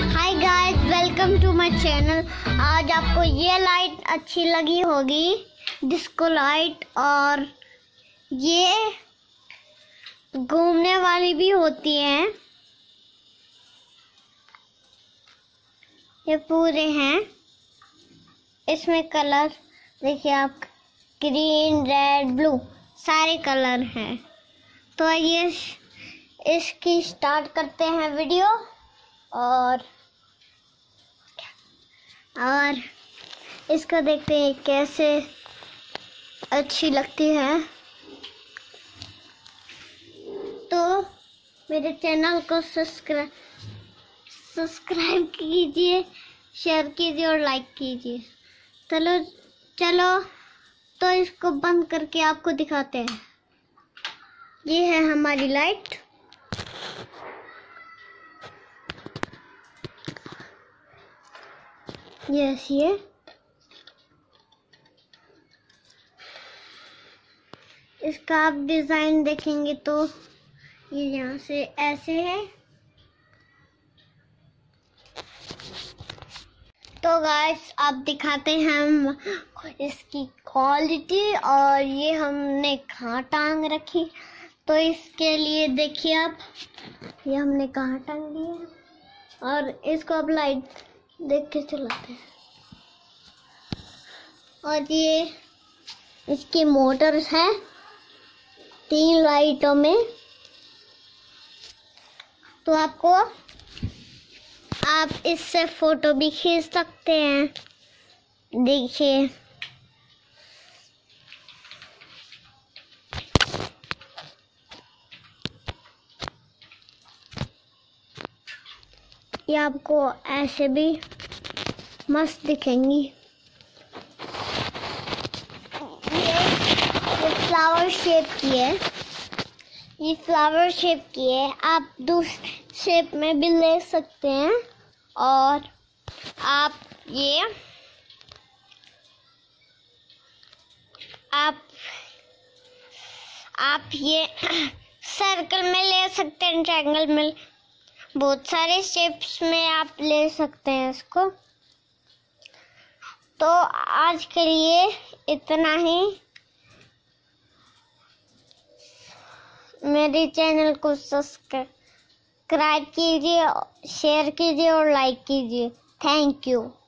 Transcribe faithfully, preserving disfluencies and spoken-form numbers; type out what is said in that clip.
Hi guys, welcome to my channel. आज आपको ये लाइट अच्छी लगी होगी, डिस्को लाइट, और ये घूमने वाली भी होती हैं। ये पूरे हैं, इसमें कलर देखिए आप, ग्रीन, रेड, ब्लू सारे कलर हैं। तो ये इसकी स्टार्ट करते हैं वीडियो और और इसको देखते हैं कैसे अच्छी लगती है। तो मेरे चैनल को सब्सक्राइब सब्सक्राइब कीजिए, शेयर कीजिए और लाइक कीजिए। चलो चलो तो इसको बंद करके आपको दिखाते हैं। ये है हमारी लाइट। ये ऐसी है। इसका आप डिजाइन देखेंगे तो ये यहाँ से ऐसे है। तो गाइस आप दिखाते हैं हम इसकी क्वालिटी, और ये हमने कहाँ टांग रखी। तो इसके लिए देखिए आप, ये हमने कहाँ टांग दी है, और इसको आप लाइट देख के चलाते हैं। और ये इसकी मोटर है तीन लाइटों में। तो आपको आप इससे फोटो भी खींच सकते हैं। देखिए ये आपको ऐसे भी मस्त दिखेंगी। ये ये फ्लावर शेप की है, ये फ्लावर शेप की है। आप दूसरे शेप में भी ले सकते हैं। और आप ये आप आप ये सर्कल में ले सकते हैं, ट्रायंगल में, बहुत सारे शेप्स में आप ले सकते हैं इसको। तो आज के लिए इतना ही। मेरे चैनल को सब्सक्राइब कीजिए, शेयर कीजिए और लाइक कीजिए। Thank you.